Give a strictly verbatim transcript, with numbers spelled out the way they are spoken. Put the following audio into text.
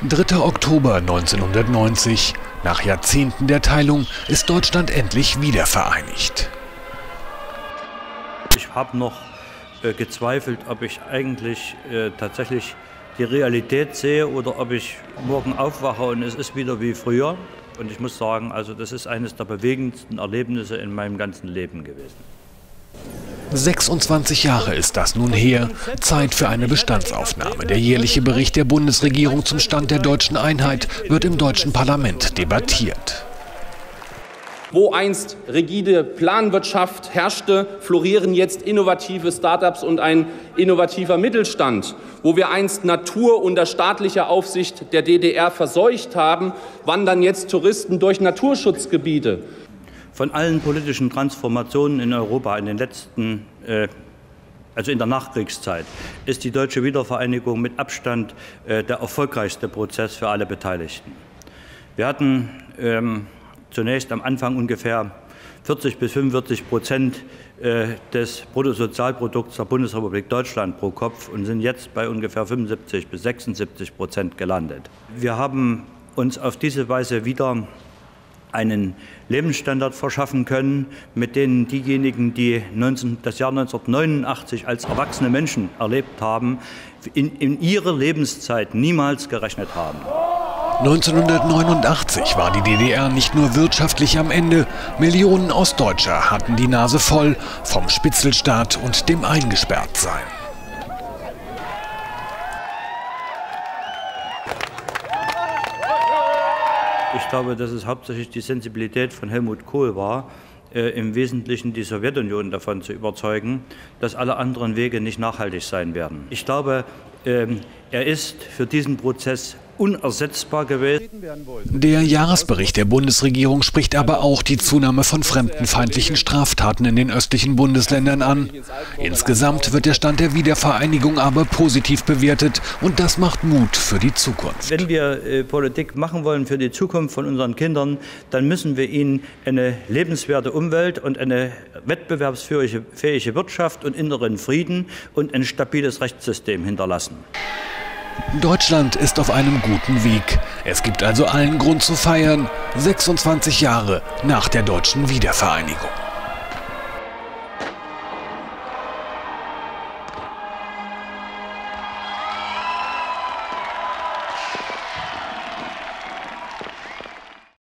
dritter Oktober neunzehnhundertneunzig. Nach Jahrzehnten der Teilung ist Deutschland endlich wiedervereinigt. Ich habe noch äh, gezweifelt, ob ich eigentlich äh, tatsächlich die Realität sehe oder ob ich morgen aufwache und es ist wieder wie früher. Und ich muss sagen, also das ist eines der bewegendsten Erlebnisse in meinem ganzen Leben gewesen. sechsundzwanzig Jahre ist das nun her. Zeit für eine Bestandsaufnahme. Der jährliche Bericht der Bundesregierung zum Stand der deutschen Einheit wird im deutschen Parlament debattiert. Wo einst rigide Planwirtschaft herrschte, florieren jetzt innovative Start-ups und ein innovativer Mittelstand. Wo wir einst Natur unter staatlicher Aufsicht der D D R verseucht haben, wandern jetzt Touristen durch Naturschutzgebiete. Von allen politischen Transformationen in Europa in den letzten, äh, also in der Nachkriegszeit, ist die deutsche Wiedervereinigung mit Abstand äh, der erfolgreichste Prozess für alle Beteiligten. Wir hatten ähm, zunächst am Anfang ungefähr vierzig bis fünfundvierzig Prozent äh, des Bruttosozialprodukts der Bundesrepublik Deutschland pro Kopf und sind jetzt bei ungefähr fünfundsiebzig bis sechsundsiebzig Prozent gelandet. Wir haben uns auf diese Weise wieder einen Lebensstandard verschaffen können, mit denen diejenigen, die das Jahr neunzehnhundertneunundachtzig als erwachsene Menschen erlebt haben, in, in ihrer Lebenszeit niemals gerechnet haben. neunzehnhundertneunundachtzig war die D D R nicht nur wirtschaftlich am Ende. Millionen Ostdeutscher hatten die Nase voll vom Spitzelstaat und dem Eingesperrtsein. Ich glaube, dass es hauptsächlich die Sensibilität von Helmut Kohl war, äh, im Wesentlichen die Sowjetunion davon zu überzeugen, dass alle anderen Wege nicht nachhaltig sein werden. Ich glaube, äh, er ist für diesen Prozess unersetzbar gewesen. Der Jahresbericht der Bundesregierung spricht aber auch die Zunahme von fremdenfeindlichen Straftaten in den östlichen Bundesländern an. Insgesamt wird der Stand der Wiedervereinigung aber positiv bewertet und das macht Mut für die Zukunft. Wenn wir äh, Politik machen wollen für die Zukunft von unseren Kindern, dann müssen wir ihnen eine lebenswerte Umwelt und eine wettbewerbsfähige fähige Wirtschaft und inneren Frieden und ein stabiles Rechtssystem hinterlassen. Deutschland ist auf einem guten Weg. Es gibt also allen Grund zu feiern, sechsundzwanzig Jahre nach der deutschen Wiedervereinigung.